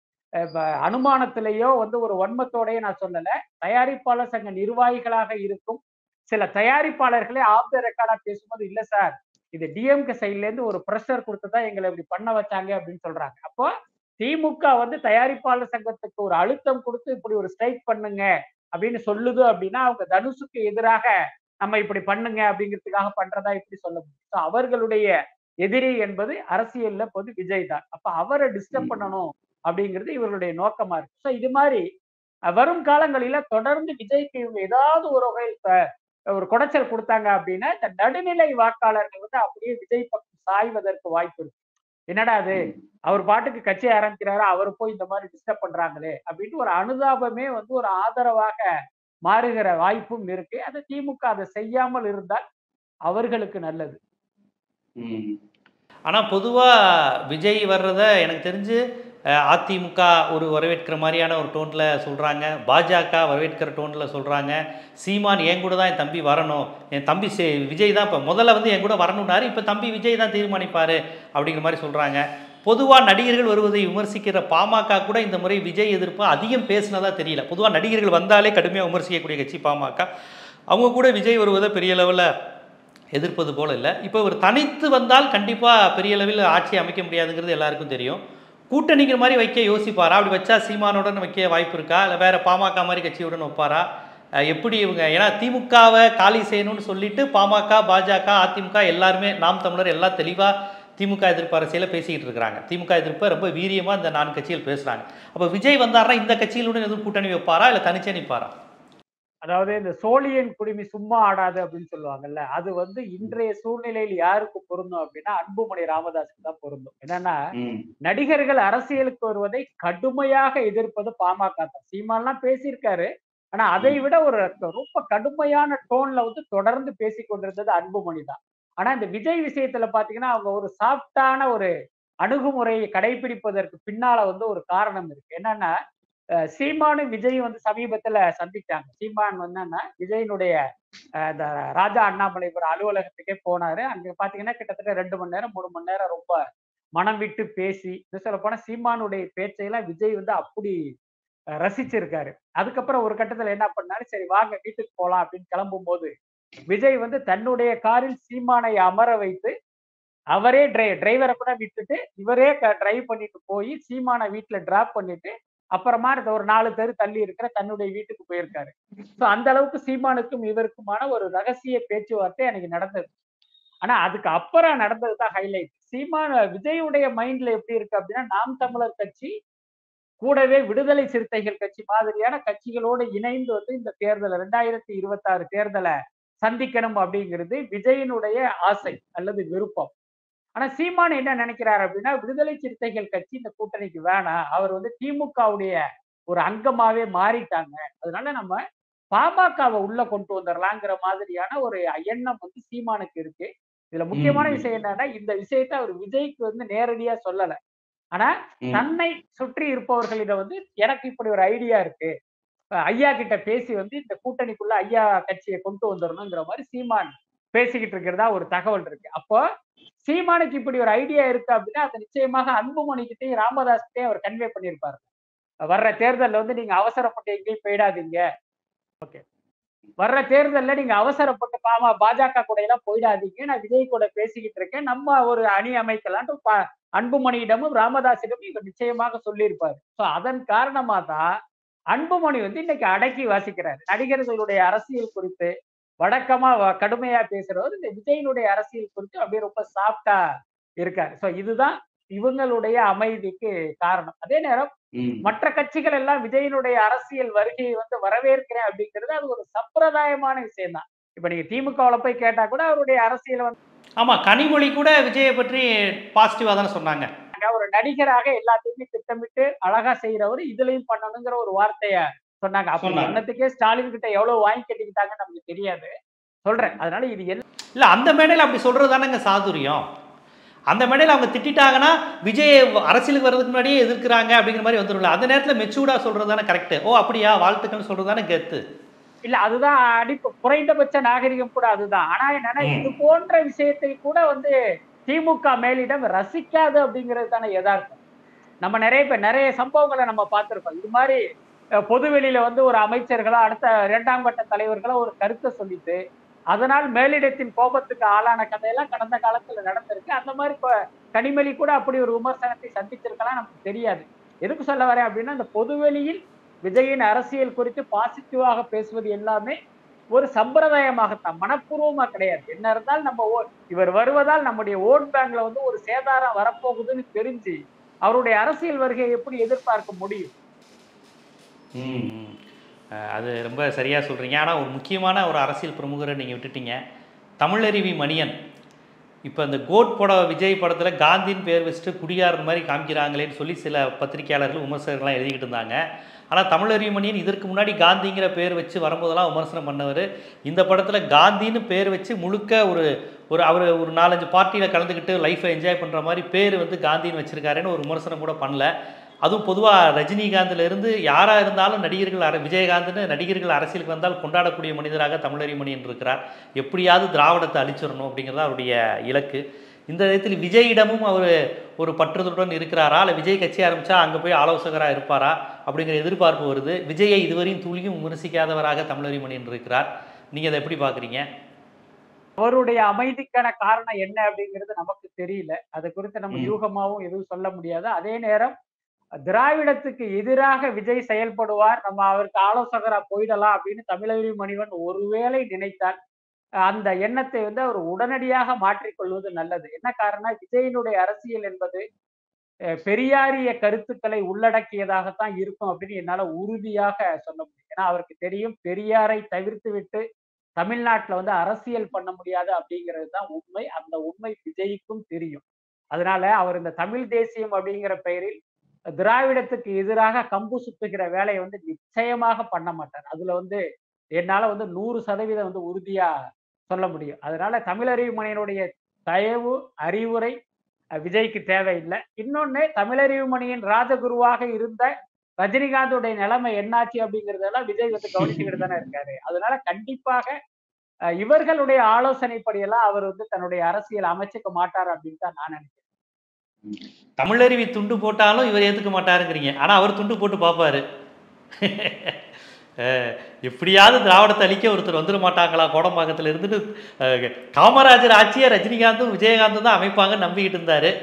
அனுமானத்திலேயோ வந்து ஒரு வன்மத்தோடய நான் சொல்லல. தயாரிப்பாளர் சங்க நிர்வாகிகளாக இருக்கும் சில தயாரிப்பாளர்களே ஆஃப் த ரெக்கார்டா பேசும்போது இல்ல சார் இது டிஎம்கே சைட்ல இருந்து ஒரு பிரஷர் கொடுத்துதான் எங்களை இப்படி பண்ண வச்சாங்க அப்படின்னு சொல்றாங்க. அப்போ திமுக வந்து தயாரிப்பாளர் சங்கத்துக்கு ஒரு அழுத்தம் கொடுத்து இப்படி ஒரு ஸ்ட்ரைக் பண்ணுங்க அப்படின்னு சொல்லுது அப்படின்னா அவங்க தனுஷுக்கு எதிராக நம்ம இப்படி பண்ணுங்க அப்படிங்கிறதுக்காக பண்றதா இப்படி சொல்ல முடியும். அவர்களுடைய எதிரி என்பது அரசியல்ல பொது விஜய் தான். அப்ப அவரை டிஸ்டர்ப் பண்ணணும் அப்படிங்கிறது இவர்களுடைய நோக்கமா இருக்கு. ஸோ இது மாதிரி வரும் காலங்களில தொடர்ந்து விஜய்க்கு இவங்க ஏதாவது ஒரு வகை ஒரு குடைச்சல் கொடுத்தாங்க அப்படின்னா இந்த நடுநிலை வாக்காளர்கள் வந்து அப்படியே விஜய் பக்கம் சாய்வதற்கு வாய்ப்பு இருக்கு. என்னடா அது அவர் பாட்டுக்கு கட்சி ஆரம்பிக்கிறாரு அவர் போய் இந்த மாதிரி டிஸ்டர்ப் பண்றாங்களே அப்படின்னு ஒரு அனுதாபமே வந்து ஒரு ஆதரவாக மாறுகிற வாய்ப்பும் இருக்கு. அது திமுக அதை செய்யாமல் இருந்தால் அவர்களுக்கு நல்லது. ஆனா பொதுவா விஜய் வர்றத எனக்கு தெரிஞ்சு அதிமுக ஒரு வரவேற்கிற மாதிரியான ஒரு டோன்ல சொல்றாங்க, பாஜக வரவேற்கிற டோன்ல சொல்றாங்க. சீமான் என் கூட தான் என் தம்பி வரணும், என் தம்பி விஜய் தான் இப்போ முதல்ல வந்து என் கூட வரணும்னாரு, இப்போ தம்பி விஜய் தான் தீர்மானிப்பாரு அப்படிங்கிற மாதிரி சொல்றாங்க. பொதுவாக நடிகர்கள் வருவதை விமர்சிக்கிற பாமக கூட இந்த முறை விஜய் எதிர்ப்பு அதிகம் பேசினதா தெரியல. பொதுவாக நடிகர்கள் வந்தாலே கடுமையாக விமர்சிக்கக்கூடிய கட்சி பாமக. அவங்க கூட விஜய் வருவதை பெரிய லெவலில் எதிர்ப்பது போல இல்லை. இப்போ ஒரு தனித்து வந்தால் கண்டிப்பாக பெரிய அளவில் ஆட்சி அமைக்க முடியாதுங்கிறது எல்லாருக்கும் தெரியும். கூட்டணிங்கிற மாதிரி வைக்க யோசிப்பாரா? அப்படி வச்சா சீமானுடன் வைக்க வாய்ப்பு இருக்கா? இல்லை வேற பாமக மாதிரி கட்சியுடன் வைப்பாரா? எப்படி இவங்க, ஏன்னா திமுகவை காலி செய்யணும்னு சொல்லிட்டு பாமக, பாஜக, அதிமுக எல்லாருமே நாம் தமிழர் எல்லாம் தெளிவாக திமுக எதிர்ப்பு அரசியல பேசிக்கிட்டு இருக்கிறாங்க. திமுக எதிர்ப்பை ரொம்ப வீரியமாக இந்த 4 கட்சிகள் பேசுகிறாங்க. அப்போ விஜய் வந்தாருன்னா இந்த கட்சிகளுடன் எதுவும் கூட்டணி வைப்பாரா இல்லை தனிச்சே நிற்பாரா? அதாவது இந்த சோழியன் குடுமி சும்மா ஆடாது அப்படின்னு சொல்லுவாங்கல்ல, அது வந்து இன்றைய சூழ்நிலையில் யாருக்கு பொருந்தும் அப்படின்னா அன்புமணி ராமதாஸுக்கு தான் பொருந்தும். என்னன்னா நடிகர்கள் அரசியலுக்கு வருவதை கடுமையாக எதிர்ப்பது பாமக தான். சீமான்லாம் பேசியிருக்காரு, ஆனா அதை விட ஒரு ரொம்ப கடுமையான டோன்ல வந்து தொடர்ந்து பேசி கொண்டிருந்தது அன்புமணி தான். ஆனா இந்த விஜய் விஷயத்துல பாத்தீங்கன்னா அவங்க ஒரு சாஃப்டான ஒரு அணுகுமுறையை கடைபிடிப்பதற்கு பின்னால வந்து ஒரு காரணம் இருக்கு. என்னன்னா சீமானும் விஜயும் வந்து சமீபத்துல சந்திச்சாங்க. சீமான் என்னன்னா விஜயனுடைய இந்த ராஜா அண்ணாமலைபுரம் அலுவலகத்துக்கே போனாரு. அங்க பாத்தீங்கன்னா கிட்டத்தட்ட 2 மணி நேரம் 3 மணி நேரம் ரொம்ப மனம் விட்டு பேசி, சொல்ல போனா சீமானுடைய பேச்சையெல்லாம் விஜய் வந்து அப்படி ரசிச்சிருக்காரு. அதுக்கப்புறம் ஒரு கட்டத்துல என்ன பண்ணாரு, சரி வாங்க வீட்டுக்கு போலாம் அப்படின்னு கிளம்பும் போது விஜய் வந்து தன்னுடைய காரில் சீமானை அமர வைத்து அவரே டிரைவரை கூட விட்டுட்டு இவரே டிரைவ் பண்ணிட்டு போய் சீமானை வீட்டுல டிராப் பண்ணிட்டு அப்புறமா ஒரு 4 தெரு தள்ளி இருக்கிற தன்னுடைய வீட்டுக்கு போயிருக்காரு. சோ அந்த அளவுக்கு சீமானுக்கும் இவருக்குமான ஒரு ரகசிய பேச்சுவார்த்தை அன்னைக்கு நடந்தது. ஆனா அதுக்கு அப்புறம் நடந்ததுதான் ஹைலைட். விஜயுடைய மைண்ட்ல எப்படி இருக்கு அப்படின்னா, நாம் தமிழர் கட்சி கூடவே விடுதலை சிறுத்தைகள் கட்சி மாதிரியான கட்சிகளோடு இணைந்து வந்து இந்த தேர்தல் 2026 தேர்தலை சந்திக்கணும் அப்படிங்கிறது விஜயனுடைய ஆசை அல்லது விருப்பம். ஆனா சீமான் என்ன நினைக்கிறார் அப்படின்னா, விடுதலை சிறுத்தைகள் கட்சி இந்த கூட்டணிக்கு வேணாம். அவர் வந்து திமுகவுடைய ஒரு அங்கமாவே மாறிட்டாங்க. அதனால நம்ம பாமகவை உள்ள கொண்டு வந்துடலாங்கிற மாதிரியான ஒரு எண்ணம் வந்து சீமானுக்கு இருக்கு. இதுல முக்கியமான விஷயம் என்னன்னா, இந்த விஷயத்தை அவர் விஜய்க்கு வந்து நேரடியா சொல்லல. ஆனா தன்னை சுற்றி இருப்பவர்களிடம் வந்து எனக்கு இப்படி ஒரு ஐடியா இருக்கு, ஐயா கிட்ட பேசி வந்து இந்த கூட்டணிக்குள்ள ஐயா கட்சியை கொண்டு வந்துடணுங்கிற மாதிரி சீமான் பேசிக்கிட்டு இருக்கிறதா ஒரு தகவல் இருக்கு. அப்போ சீமானுக்கு இப்படி ஒரு ஐடியா இருக்கு அப்படின்னா அதை நிச்சயமாக அன்புமணி கிட்டையும் ராமதாஸ் கிட்டையும் அவர் கன்வே பண்ணியிருப்பாரு. வர்ற தேர்தல்ல வந்து நீங்க அவசரப்பட்டு எங்கேயும் போயிடாதீங்க. ஓகே, வர்ற தேர்தல்ல நீங்க அவசரப்பட்டு பாஜக கூட எல்லாம் போயிடாதீங்க, நான் விஜய் கூட பேசிக்கிட்டு இருக்கேன், நம்ம ஒரு அணி அமைக்கலான்ட்டு அன்புமணியிடமும் ராமதாசிடமும் இவர் நிச்சயமாக சொல்லியிருப்பாரு. சோ அதன் காரணமா தான் அன்புமணி வந்து இன்னைக்கு அடக்கி வாசிக்கிறார். நடிகர்களுடைய அரசியல் குறித்து வழக்கமா கடுமையா பேசுறவர் இந்த விஜயனுடைய அரசியல் குறித்து அப்படியே ரொம்ப சாஃப்டா இருக்காரு. சோ இதுதான் இவங்களுடைய அமைதிக்கு காரணம். அதே நேரம் மற்ற கட்சிகள் எல்லாம் விஜயனுடைய அரசியல் வருகையை வந்து வரவேற்கிறேன் அப்படிங்கிறது அது ஒரு சம்பிரதாயமான விஷயம் தான். இப்ப நீங்க திமுகவுல போய் கேட்டா கூட அவருடைய அரசியல் வந்து ஆமா, கனிமொழி கூட விஜயை பற்றி பாசிட்டிவா தானே சொன்னாங்க. ஒரு நடிகராக எல்லாத்தையுமே திட்டமிட்டு அழகா செய்யறவர் இதுலயும் பண்ணணுங்கிற ஒரு வார்த்தைய சொன்னாங்க. அப்ப சொன்னதுக்கே ஸ்டாலின் கிட்ட எவ்வளவு வாங்கி கட்டிக்கிட்டாங்கன்னு நமக்கு தெரியாது, சொல்றேன். அதனால இது இல்ல, அந்த மேடையில அப்படி சொல்றது தானேங்க சாதுரியம். அந்த மேடையில் அவங்க திட்டாங்கன்னா விஜய் அரசியலுக்கு வர்றதுக்கு முன்னாடியே எதிர்க்கிறாங்க அப்படிங்கிற மாதிரி வந்துடும்ல. அந்த நேரத்தில் மெச்சூர்டா சொல்றது தானே கரெக்ட். ஓ அப்படியா, வாழ்த்துக்கள்னு சொல்றது தானே கெத்து. இல்ல, அதுதான் குறைந்தபட்ச நாகரிகம் கூட அதுதான். ஆனா என்னன்னா, இது போன்ற விஷயத்தை கூட வந்து திமுக மேலிடம் ரசிக்காது அப்படிங்கிறது தானே யதார்த்தம். நம்ம நிறைய சம்பவங்களை நம்ம பார்த்திருக்கோம். இது மாதிரி பொதுவெளியில வந்து ஒரு அமைச்சர்களோ அடுத்த 2ஆம் கட்ட தலைவர்களோ ஒரு கருத்தை சொல்லிட்டு அதனால் மேலிடத்தின் கோபத்துக்கு ஆளான கதையெல்லாம் கடந்த காலத்துல நடந்திருக்கு. அந்த மாதிரி இப்ப கனிமொழி கூட அப்படி ஒரு விமர்சனத்தை சந்திச்சிருக்கலாம், நமக்கு தெரியாது. எதுக்கு சொல்ல வரேன் அப்படின்னா, இந்த பொதுவெளியில் விஜயின் அரசியல் குறித்து பாசிட்டிவாக பேசுவது எல்லாமே ஒரு சம்பிரதாயமாகத்தான், மனப்பூர்வமா கிடையாது. என்ன இருந்தாலும் நம்ம இவர் வருவதால் நம்முடைய ஓட் பேங்க்ல வந்து ஒரு சேதாரம் வரப்போகுதுன்னு தெரிஞ்சு அவருடைய அரசியல் வருகையை எப்படி எதிர்பார்க்க முடியும்? அது ரொம்ப சரியாக சொல்கிறீங்க. ஆனால் ஒரு முக்கியமான ஒரு அரசியல் பிரமுகரை நீங்கள் விட்டுட்டீங்க, தமிழருவி மணியன். இப்போ இந்த கோட் விஜய் படத்தில் காந்தின்னு பேர் வச்சுட்டு குடியார் மாதிரி காமிக்கிறாங்களேன்னு சொல்லி சில பத்திரிகையாளர்கள் விமர்சகர்கள்லாம் எழுதிக்கிட்டு இருந்தாங்க. ஆனால் தமிழருவி மணியன் இதற்கு முன்னாடி காந்திங்கிற பேர் வச்சு வரும்போதெல்லாம் விமர்சனம் பண்ணவர். இந்த படத்தில் காந்தின்னு பேர் வச்சு முழுக்க அவர் ஒரு 4-5 பார்ட்டியில் கலந்துக்கிட்டு லைஃப்பை என்ஜாய் பண்ணுற மாதிரி பேர் வந்து காந்தின்னு வச்சுருக்காருன்னு ஒரு விமர்சனம் கூட பண்ணல. அதுவும் பொதுவாக ரஜினிகாந்திலிருந்து யாராக இருந்தாலும் விஜயகாந்த்னு நடிகர்கள் அரசியலுக்கு வந்தால் கொண்டாடக்கூடிய மனிதராக தமிழருவி மணியன் இருக்கிறார். எப்படியாவது திராவிடத்தை அழிச்சிடணும் அப்படிங்கிறதா அவருடைய இலக்கு. இந்த விதத்தில் விஜயிடமும் அவர் ஒரு பற்றுதலுடன் இருக்கிறாரா, இல்லை விஜய் கட்சி ஆரம்பித்தா அங்கே போய் ஆலோசகராக இருப்பாரா அப்படிங்கிற எதிர்பார்ப்பு வருது. விஜயை இதுவரையும் துளியும் விமர்சிக்காதவராக தமிழருவி மணியன் இருக்கிறார். நீங்கள் அதை எப்படி பார்க்குறீங்க? அவருடைய அமைதிக்கான காரணம் என்ன அப்படிங்கிறது நமக்கு தெரியல. அது குறித்து நம்ம யூகமாவும் எதுவும் சொல்ல முடியாது. அதே நேரம் திராவிடத்துக்கு எதிராக விஜய் செயல்படுவார், நம்ம அவருக்கு ஆலோசகரா போயிடலாம் அப்படின்னு தமிழருவி மணிவன் ஒருவேளை நினைத்தால் அந்த எண்ணத்தை வந்து அவர் உடனடியாக மாற்றிக்கொள்வது நல்லது. என்ன காரணம், விஜயினுடைய அரசியல் என்பது பெரியாரிய கருத்துக்களை உள்ளடக்கியதாகத்தான் இருக்கும் அப்படின்னு என்னால உறுதியாக சொல்ல முடியும். ஏன்னா அவருக்கு தெரியும், பெரியாரை தவிர்த்து விட்டு தமிழ்நாட்டுல வந்து அரசியல் பண்ண முடியாது அப்படிங்கிறது தான் உண்மை. அந்த உண்மை விஜய்க்கும் தெரியும். அதனால அவர் இந்த தமிழ் தேசியம் அப்படிங்கிற பெயரில் திராவிடத்துக்கு எதிராக கம்பு சுத்துகிற வேலையை வந்து நிச்சயமாக பண்ண மாட்டார். அதுல வந்து என்னால வந்து 100% வந்து உறுதியா சொல்ல முடியும். அதனால தமிழருவி மணியனுடைய தயவு அறிவுரை விஜய்க்கு தேவையில்லை. இன்னொன்னு, தமிழருவி மணியின் ராஜகுருவாக இருந்த ரஜினிகாந்துடைய நிலைமை என்னாச்சு அப்படிங்கறதெல்லாம் விஜய் வந்து கவனிச்சுக்கிட்டு தானே இருக்காரு. அதனால கண்டிப்பாக இவர்களுடைய ஆலோசனைப்படி எல்லாம் அவர் வந்து தன்னுடைய அரசியல் அமைச்சுக்க மாட்டார் அப்படின்னு தான் நான் நினைக்கிறேன். தமிழருவி துண்டு போட்டாலும் இவர் ஏத்துக்க மாட்டாருங்கிறீங்க. ஆனா அவர் துண்டு போட்டு பார்ப்பாரு. எப்படியாவது திராவிடத்தை அழிக்க ஒருத்தர் வந்துட மாட்டாங்களா கோடம்பாக்கத்தில் இருந்துட்டு காமராஜர் ஆட்சியை ரஜினிகாந்தும் விஜயகாந்தும் தான் அமைப்பாங்கன்னு நம்பிக்கிட்டு இருந்தாரு.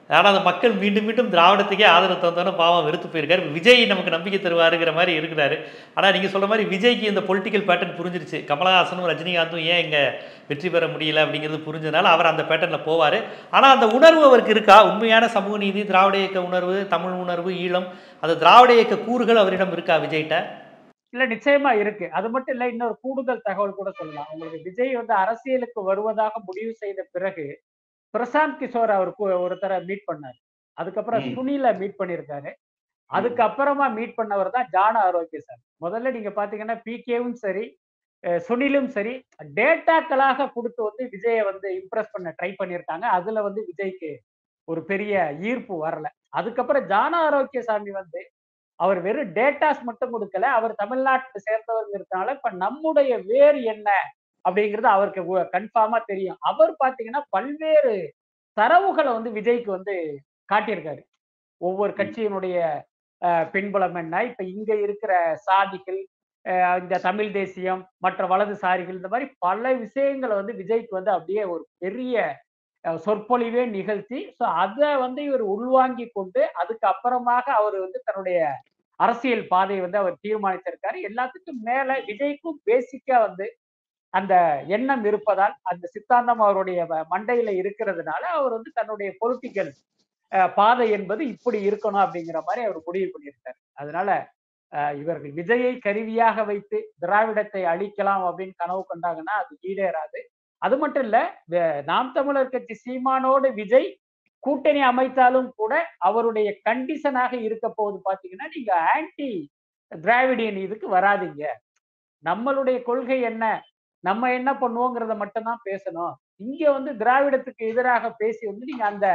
ஆனால் அந்த மக்கள் மீண்டும் மீண்டும் திராவிடத்துக்கே ஆதரவு தந்தோன்னு பாவம் வெறுத்து போயிருக்காரு. விஜய் நமக்கு நம்பிக்கை தருவாருங்கிற மாதிரி இருக்கிறாரு. ஆனால் நீங்கள் சொல்ற மாதிரி விஜய்க்கு இந்த பொலிட்டிக்கல் பேட்டர்ன் புரிஞ்சிருச்சு. கமலஹாசனும் ரஜினிகாந்தும் ஏன் இங்கே வெற்றி பெற முடியல அப்படிங்கிறது புரிஞ்சதுனால அவர் அந்த பேட்டர்னில் போவார். ஆனால் அந்த உணர்வு அவருக்கு இருக்கா? உண்மையான சமூக நீதி, திராவிட இயக்க உணர்வு, தமிழ் உணர்வு, ஈழம், அந்த திராவிட இயக்க கூறுகள் அவரிடம் இருக்கா விஜய்கிட்ட? இல்ல, நிச்சயமா இருக்கு. அது மட்டும் இல்ல, இன்னொரு கூடுதல் தகவல் கூட சொல்லலாம். உங்களுக்கு விஜய் வந்து அரசியலுக்கு வருவதாக முடிவு செய்த பிறகு பிரசாந்த் கிஷோர் அவருக்கு ஒருத்தரை மீட் பண்ணாரு. அதுக்கப்புறம் சுனில மீட் பண்ணியிருக்காரு. அதுக்கப்புறமா மீட் பண்ணவர் தான் ஜான ஆரோக்கியசாமி. முதல்ல நீங்க பாத்தீங்கன்னா பிகேவும் சரி, சுனிலும் சரி, டேட்டாக்களாக கொடுத்து வந்து விஜயை வந்து இம்ப்ரெஸ் பண்ண ட்ரை பண்ணியிருக்காங்க. அதுல வந்து விஜய்க்கு ஒரு பெரிய ஈர்ப்பு வரல. அதுக்கப்புறம் ஜான ஆரோக்கியசாமி வந்து அவர் வெறும் டேட்டாஸ் மட்டும் கொடுக்கல, அவர் தமிழ்நாட்டை சேர்ந்தவர்ங்கிறதுனால இப்ப நம்முடைய வேர் என்ன அப்படிங்கிறது அவருக்கு கன்ஃபார்மா தெரியும். அவர் பாத்தீங்கன்னா பல்வேறு தரவுகளை வந்து விஜய்க்கு வந்து காட்டியிருக்காரு. ஒவ்வொரு கட்சியினுடைய பின்புலம் என்ன, இப்ப இங்க இருக்கிற சாதிகள், இந்த தமிழ் தேசியம், மற்ற வலதுசாரிகள், இந்த மாதிரி பல விஷயங்களை வந்து விஜய்க்கு வந்து அப்படியே ஒரு பெரிய சொற்பொழிவே நிகழ்த்தி, ஸோ அதை வந்து இவர் உள்வாங்கி கொண்டு அதுக்கு அப்புறமாக அவர் வந்து தன்னுடைய அரசியல் பாதையை வந்து அவர் தீர்மானித்திருக்காரு. எல்லாத்துக்கும் மேல விஜய்க்கும் பேசிக்கா வந்து அந்த எண்ணம் இருப்பதால், அந்த சித்தாந்தம் அவருடைய மண்டையில இருக்கிறதுனால அவர் வந்து தன்னுடைய பொலிட்டிக்கல் பாதை என்பது இப்படி இருக்கணும் அப்படிங்கிற மாதிரி அவர் முடிவு பண்ணியிருக்காரு. அதனால இவர்கள் விஜயை கருவியாக வைத்து திராவிடத்தை அழிக்கலாம் அப்படின்னு கனவு கண்டாங்கன்னா அது ஈடேறாது. அது மட்டும் இல்ல, நாம் தமிழர் கட்சி சீமானோடு விஜய் கூட்டணி அமைத்தாலும் கூட அவருடைய கண்டிஷனாக இருக்க போகுது பாத்தீங்கன்னா, நீங்க ஆன்டி திராவிடியன் இதுக்கு வராதீங்க. நம்மளுடைய கொள்கை என்ன, நம்ம என்ன பண்ணுவோங்கிறத மட்டும்தான் பேசணும். இங்க வந்து திராவிடத்துக்கு எதிராக பேசி வந்து நீங்க அந்த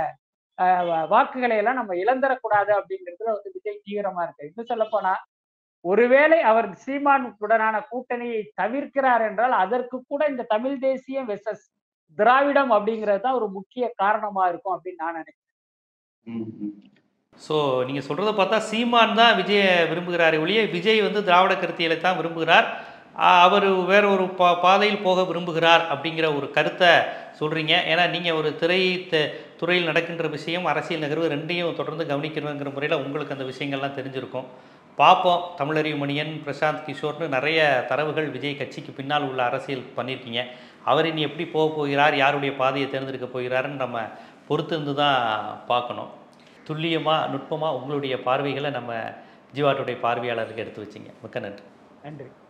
வாக்குகளை எல்லாம் நம்ம இழந்துடக்கூடாது அப்படிங்கிறதுல வந்து விஜய் தீவிரமா இருக்கு. இன்னும் சொல்ல போனா, ஒருவேளை அவர் சீமானுடனான கூட்டணியை தவிர்க்கிறார் என்றால் அதற்கு கூட இந்த தமிழ் தேசியம் வெர்சஸ் திராவிடம் அப்படிங்கிறது தான் ஒரு முக்கிய காரணமா இருக்கும் அப்படின்னு நான் நினைக்கிறேன். ஸோ நீங்கள் சொல்கிறத பார்த்தா சீமான் தான் விஜயை விரும்புகிறாரே ஒழிய விஜய் வந்து திராவிட கருத்தியலை தான் விரும்புகிறார், அவர் வேற ஒரு பாதையில் போக விரும்புகிறார் அப்படிங்கிற ஒரு கருத்தை சொல்கிறீங்க. ஏன்னா நீங்கள் ஒரு துறையில் நடக்கின்ற விஷயம், அரசியல் நகர்வு ரெண்டையும் தொடர்ந்து கவனிக்கணுங்கிற முறையில் உங்களுக்கு அந்த விஷயங்கள்லாம் தெரிஞ்சிருக்கும். பார்ப்போம். தமிழறிவு மணியன், பிரசாந்த் கிஷோர்னு நிறைய தரவுகள் விஜய் கட்சிக்கு பின்னால் உள்ள அரசியல் பண்ணியிருக்கீங்க. அவர் இனி எப்படி போக போகிறார், யாருடைய பாதையை தேர்ந்தெடுக்க போகிறாருன்னு நம்ம பொறுத்து இருந்து தான் பார்க்கணும். துல்லியமாக நுட்பமாக உங்களுடைய பார்வைகளை நம்ம ஜீவாட்டுடைய பார்வையாளருக்கு எடுத்து வச்சிங்க. மிக்க நன்றி. நன்றி.